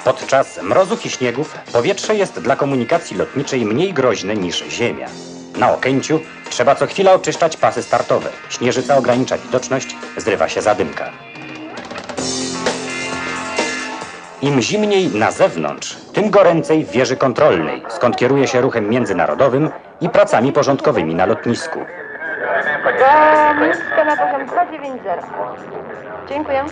Podczas mrozów i śniegów powietrze jest dla komunikacji lotniczej mniej groźne niż ziemia. Na Okęciu trzeba co chwila oczyszczać pasy startowe. Śnieżyca ogranicza widoczność, zrywa się zadymka. Im zimniej na zewnątrz, tym goręcej w wieży kontrolnej, skąd kieruje się ruchem międzynarodowym i pracami porządkowymi na lotnisku. Miejsce na poziom 290. Dziękuję.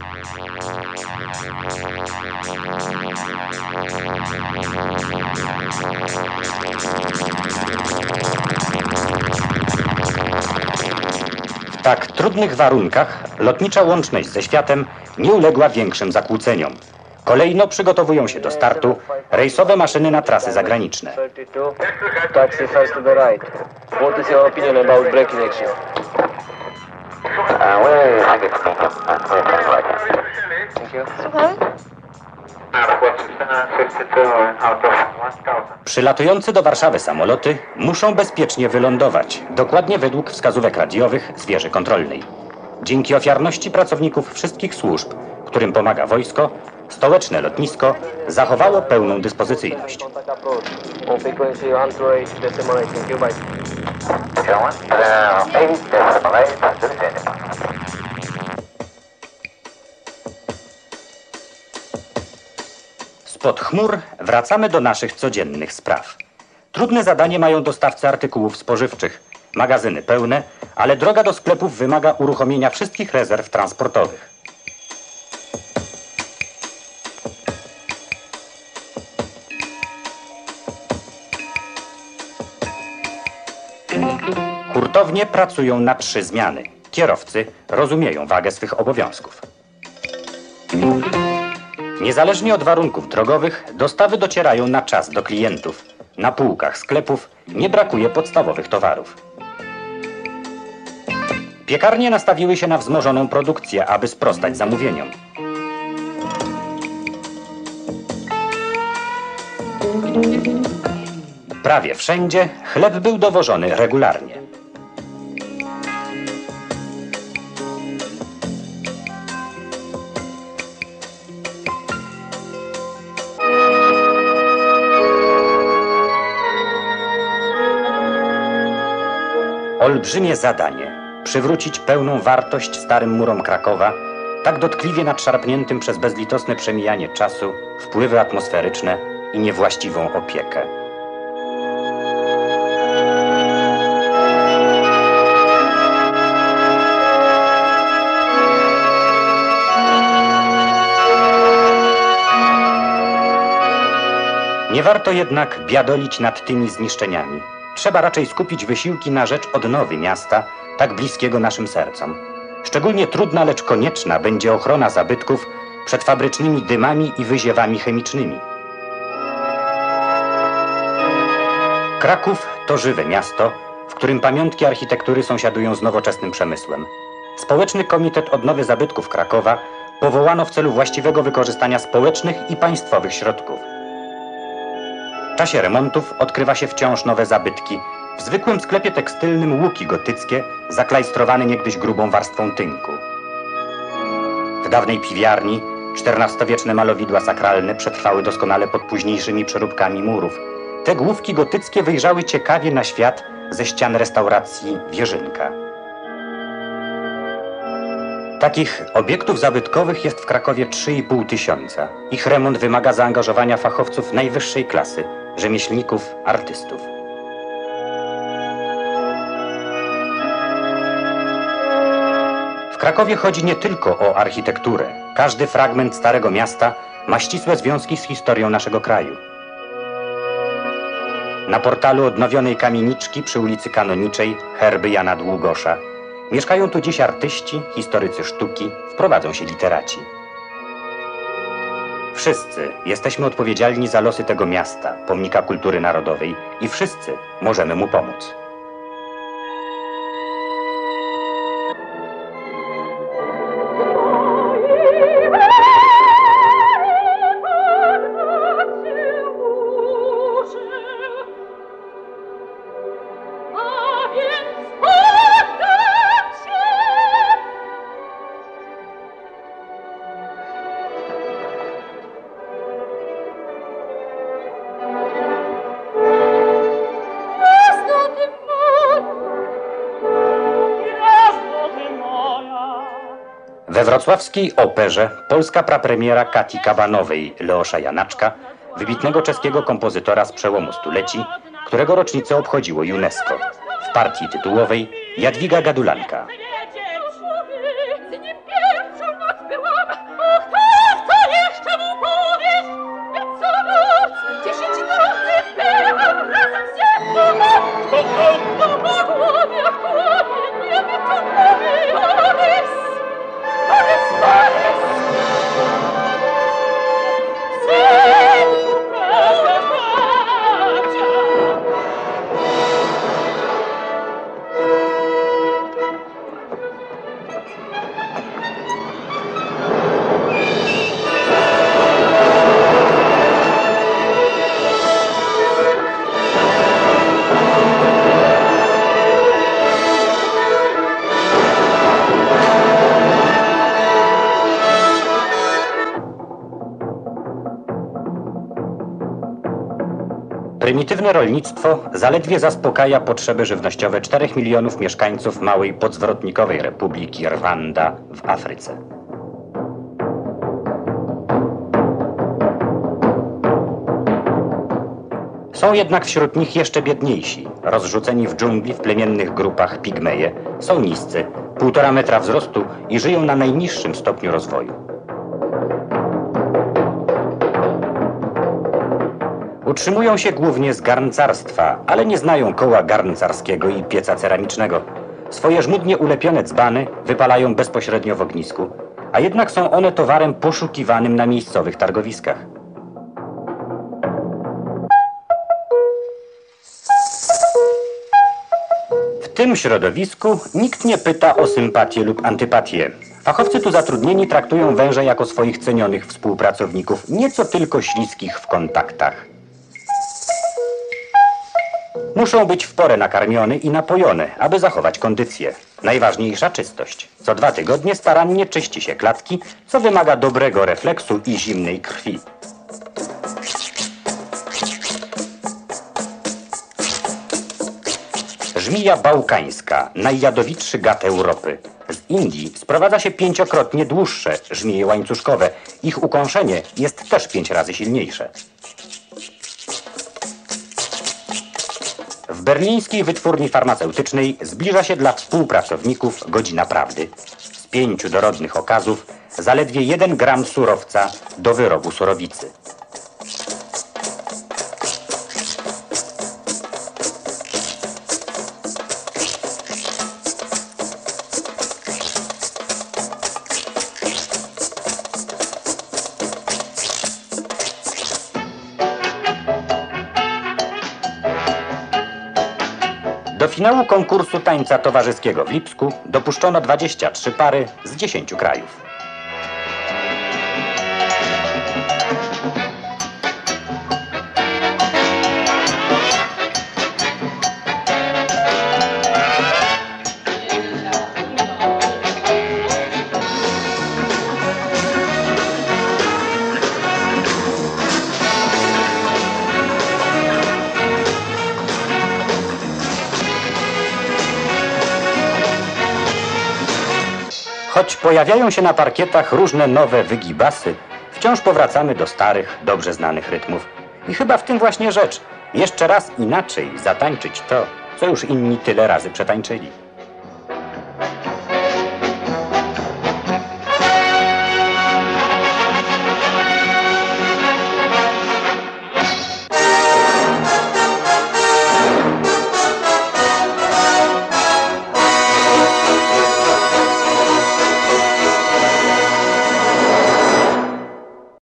W tak trudnych warunkach lotnicza łączność ze światem nie uległa większym zakłóceniom. Kolejno przygotowują się do startu rejsowe maszyny na trasy zagraniczne. Taxi first to the right. What is your opinion about braking action? Thank you. Słucham? Przylatujące do Warszawy samoloty muszą bezpiecznie wylądować, dokładnie według wskazówek radiowych z wieży kontrolnej. Dzięki ofiarności pracowników wszystkich służb, którym pomaga wojsko, stołeczne lotnisko zachowało pełną dyspozycyjność. Spod chmur wracamy do naszych codziennych spraw. Trudne zadanie mają dostawcy artykułów spożywczych. Magazyny pełne, ale droga do sklepów wymaga uruchomienia wszystkich rezerw transportowych. Hurtownie pracują na 3 zmiany. Kierowcy rozumieją wagę swych obowiązków. Niezależnie od warunków drogowych, dostawy docierają na czas do klientów. Na półkach sklepów nie brakuje podstawowych towarów. Piekarnie nastawiły się na wzmożoną produkcję, aby sprostać zamówieniom. Prawie wszędzie chleb był dowożony regularnie. Olbrzymie zadanie – przywrócić pełną wartość starym murom Krakowa, tak dotkliwie nadszarpniętym przez bezlitosne przemijanie czasu, wpływy atmosferyczne i niewłaściwą opiekę. Nie warto jednak biadolić nad tymi zniszczeniami. Trzeba raczej skupić wysiłki na rzecz odnowy miasta, tak bliskiego naszym sercom. Szczególnie trudna, lecz konieczna będzie ochrona zabytków przed fabrycznymi dymami i wyziewami chemicznymi. Kraków to żywe miasto, w którym pamiątki architektury sąsiadują z nowoczesnym przemysłem. Społeczny Komitet Odnowy Zabytków Krakowa powołano w celu właściwego wykorzystania społecznych i państwowych środków. W czasie remontów odkrywa się wciąż nowe zabytki. W zwykłym sklepie tekstylnym łuki gotyckie, zaklajstrowane niegdyś grubą warstwą tynku. W dawnej piwiarni XIV-wieczne malowidła sakralne przetrwały doskonale pod późniejszymi przeróbkami murów. Te główki gotyckie wyjrzały ciekawie na świat ze ścian restauracji Wierzynka. Takich obiektów zabytkowych jest w Krakowie 3,5 tysiąca. Ich remont wymaga zaangażowania fachowców najwyższej klasy, rzemieślników, artystów. W Krakowie chodzi nie tylko o architekturę. Każdy fragment Starego Miasta ma ścisłe związki z historią naszego kraju. Na portalu odnowionej kamieniczki przy ulicy Kanoniczej herby Jana Długosza. Mieszkają tu dziś artyści, historycy sztuki, wprowadzą się literaci. Wszyscy jesteśmy odpowiedzialni za losy tego miasta, pomnika kultury narodowej i wszyscy możemy mu pomóc. We wrocławskiej operze polska prapremiera Kati Kabanowej Leosza Janaczka, wybitnego czeskiego kompozytora z przełomu stuleci, którego rocznicę obchodziło UNESCO. W partii tytułowej Jadwiga Gadulanka. Prymitywne rolnictwo zaledwie zaspokaja potrzeby żywnościowe 4 milionów mieszkańców małej podzwrotnikowej republiki Rwanda w Afryce. Są jednak wśród nich jeszcze biedniejsi, rozrzuceni w dżungli w plemiennych grupach pigmeje, są niscy, 1,5 metra wzrostu i żyją na najniższym stopniu rozwoju. Utrzymują się głównie z garncarstwa, ale nie znają koła garncarskiego i pieca ceramicznego. Swoje żmudnie ulepione dzbany wypalają bezpośrednio w ognisku, a jednak są one towarem poszukiwanym na miejscowych targowiskach. W tym środowisku nikt nie pyta o sympatię lub antypatię. Fachowcy tu zatrudnieni traktują węże jako swoich cenionych współpracowników, nieco tylko śliskich w kontaktach. Muszą być w porę nakarmione i napojone, aby zachować kondycję. Najważniejsza czystość. Co 2 tygodnie starannie czyści się klatki, co wymaga dobrego refleksu i zimnej krwi. Żmija bałkańska, najjadowitszy gad Europy. Z Indii sprowadza się 5-krotnie dłuższe żmije łańcuszkowe. Ich ukąszenie jest też 5 razy silniejsze. W berlińskiej wytwórni farmaceutycznej zbliża się dla współpracowników godzina prawdy. Z 5 dorodnych okazów zaledwie 1 gram surowca do wyrobu surowicy. Do finału konkursu tańca towarzyskiego w Lipsku dopuszczono 23 pary z 10 krajów. Choć pojawiają się na parkietach różne nowe wygibasy, wciąż powracamy do starych, dobrze znanych rytmów. I chyba w tym właśnie rzecz. Jeszcze raz inaczej zatańczyć to, co już inni tyle razy przetańczyli.